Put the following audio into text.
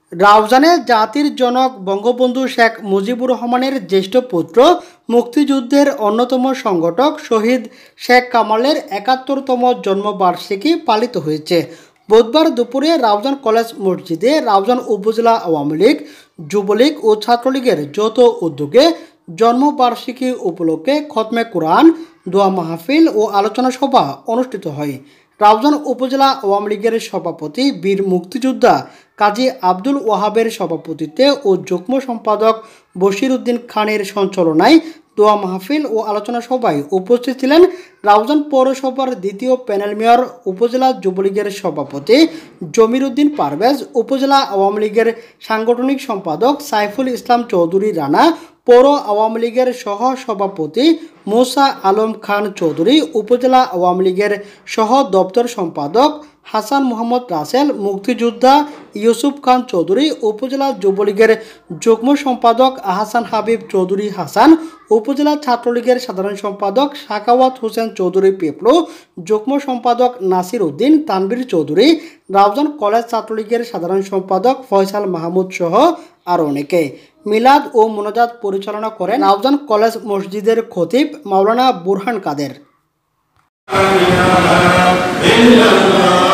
রাউজানে জাতির জনক বঙ্গবন্ধু শেখ মুজিবুর রহমানের জ্যেষ্ঠ পুত্র মুক্তিযুদ্ধের অন্যতম সংগঠক শহীদ শেখ কামালের ৭১তম জন্মবার্ষিকী পালিত হয়েছে। বুধবার দুপুরে রাউজান কলেজ মসজিদে রাউজান উপজেলা আওয়ামী লীগ, যুবলীগ ও ছাত্রলীগের যৌথ উদ্যোগে জন্মবার্ষিকী উপলক্ষে খতমে কোরআন, দোয়া মাহফিল ও আলোচনা সভা অনুষ্ঠিত হয়। রাউজান উপজেলা আওয়ামী লীগের সভাপতি বীর মুক্তিযোদ্ধা কাজী আব্দুল ওয়াহাবের সভাপতিত্বে ও যুগ্ম সম্পাদক বশির উদ্দিন খানের সঞ্চালনায় দোয়া মাহফিল ও আলোচনা সভায় উপস্থিত ছিলেন রাউজান পৌরসভার দ্বিতীয় প্যানেল মেয়র, উপজেলা যুবলীগের সভাপতি জমির উদ্দিন পারভেজ, উপজেলা আওয়ামী লীগের সাংগঠনিক সম্পাদক সাইফুল ইসলাম চৌধুরী রানা, পৌর আওয়ামী লীগের সহ সভাপতি মুসা আলম খান চৌধুরী, উপজেলা আওয়ামী লীগের সহ দপ্তর সম্পাদক হাসান মোহাম্মদ রাসেল, মুক্তিযোদ্ধা ইউসুফ খান চৌধুরী, উপজেলা যুবলীগের যুগ্ম সম্পাদক আহসান হাবিব চৌধুরী হাসান, উপজেলা ছাত্রলীগের সাধারণ সম্পাদক সাখাওয়াত হোসেন চৌধুরী পেপলু, যুগ্ম সম্পাদক নাসির উদ্দিন তানভীর চৌধুরী, রাউজান কলেজ ছাত্রলীগের সাধারণ সম্পাদক ফয়সাল মাহমুদ সহ আর অনেকে। মিলাদ ও মোনাজাত পরিচালনা করেন রাউজান কলেজ মসজিদের খতিব মাওলানা বুরহান কাদের।